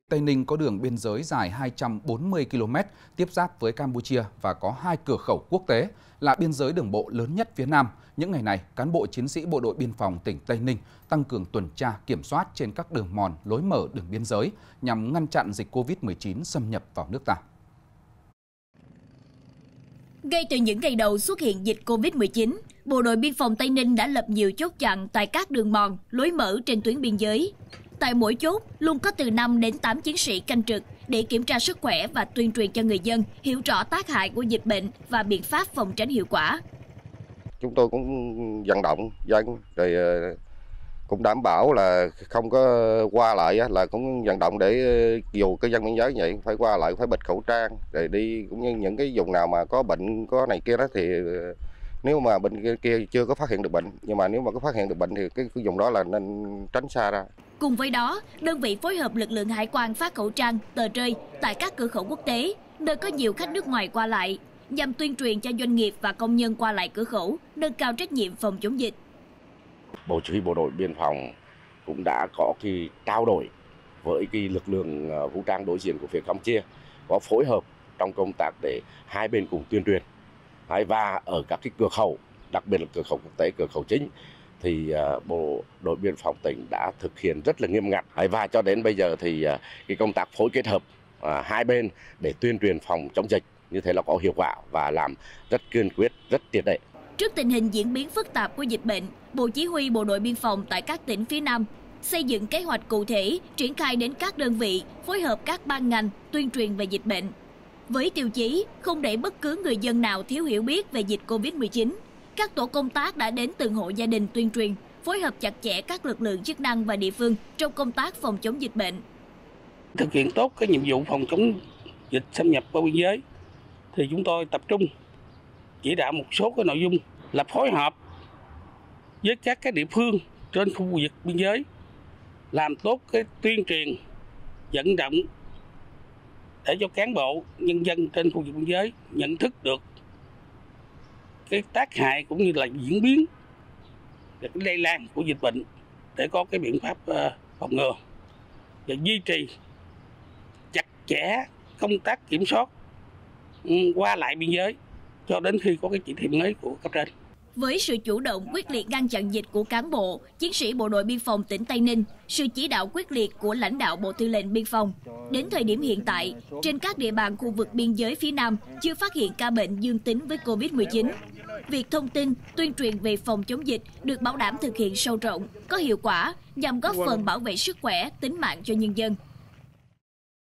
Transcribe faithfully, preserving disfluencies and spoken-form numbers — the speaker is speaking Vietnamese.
Tây Ninh có đường biên giới dài hai trăm bốn mươi ki lô mét, tiếp giáp với Campuchia và có hai cửa khẩu quốc tế, là biên giới đường bộ lớn nhất phía Nam. Những ngày này, cán bộ chiến sĩ Bộ đội Biên phòng tỉnh Tây Ninh tăng cường tuần tra kiểm soát trên các đường mòn, lối mở đường biên giới nhằm ngăn chặn dịch Covid mười chín xâm nhập vào nước ta. Ngay từ những ngày đầu xuất hiện dịch Covid mười chín, Bộ đội Biên phòng Tây Ninh đã lập nhiều chốt chặn tại các đường mòn, lối mở trên tuyến biên giới. Tại mỗi chốt, luôn có từ năm đến tám chiến sĩ canh trực để kiểm tra sức khỏe và tuyên truyền cho người dân hiểu rõ tác hại của dịch bệnh và biện pháp phòng tránh hiệu quả. Chúng tôi cũng vận động dân, rồi cũng đảm bảo là không có qua lại, là cũng vận động để dù cái dân biên giới vậy phải qua lại phải bịt khẩu trang, rồi đi cũng như những cái vùng nào mà có bệnh có này kia đó thì nếu mà bệnh kia, kia chưa có phát hiện được bệnh, nhưng mà nếu mà có phát hiện được bệnh thì cái, cái vùng đó là nên tránh xa ra. Cùng với đó, đơn vị phối hợp lực lượng hải quan phát khẩu trang, tờ rơi tại các cửa khẩu quốc tế, nơi có nhiều khách nước ngoài qua lại, nhằm tuyên truyền cho doanh nghiệp và công nhân qua lại cửa khẩu, nâng cao trách nhiệm phòng chống dịch. Bộ Chỉ huy Bộ đội Biên phòng cũng đã có cái trao đổi với cái lực lượng vũ trang đối diện của phía Campuchia, có phối hợp trong công tác để hai bên cùng tuyên truyền. Và ở các cái cửa khẩu, đặc biệt là cửa khẩu quốc tế, cửa khẩu chính, thì Bộ đội Biên phòng tỉnh đã thực hiện rất là nghiêm ngặt. Và cho đến bây giờ thì cái công tác phối kết hợp hai bên để tuyên truyền phòng chống dịch như thế là có hiệu quả và làm rất kiên quyết, rất triệt để. Trước tình hình diễn biến phức tạp của dịch bệnh, Bộ Chỉ huy Bộ đội Biên phòng tại các tỉnh phía Nam xây dựng kế hoạch cụ thể, triển khai đến các đơn vị, phối hợp các ban ngành tuyên truyền về dịch bệnh. Với tiêu chí không để bất cứ người dân nào thiếu hiểu biết về dịch Covid mười chín, các tổ công tác đã đến từng hộ gia đình tuyên truyền, phối hợp chặt chẽ các lực lượng chức năng và địa phương trong công tác phòng chống dịch bệnh. Thực hiện tốt cái nhiệm vụ phòng chống dịch xâm nhập qua biên giới, thì chúng tôi tập trung chỉ đạo một số cái nội dung là phối hợp với các cái địa phương trên khu vực biên giới, làm tốt cái tuyên truyền, vận động để cho cán bộ nhân dân trên khu vực biên giới nhận thức được cái tác hại cũng như là diễn biến cái lây lan của dịch bệnh để có cái biện pháp phòng ngừa và duy trì chặt chẽ công tác kiểm soát qua lại biên giới cho đến khi có cái chỉ thị mới của cấp trên. Với sự chủ động quyết liệt ngăn chặn dịch của cán bộ, chiến sĩ Bộ đội Biên phòng tỉnh Tây Ninh, sự chỉ đạo quyết liệt của lãnh đạo Bộ Tư lệnh Biên phòng, đến thời điểm hiện tại, trên các địa bàn khu vực biên giới phía Nam chưa phát hiện ca bệnh dương tính với Covid mười chín. Việc thông tin, tuyên truyền về phòng chống dịch được bảo đảm thực hiện sâu rộng, có hiệu quả nhằm góp phần bảo vệ sức khỏe, tính mạng cho nhân dân.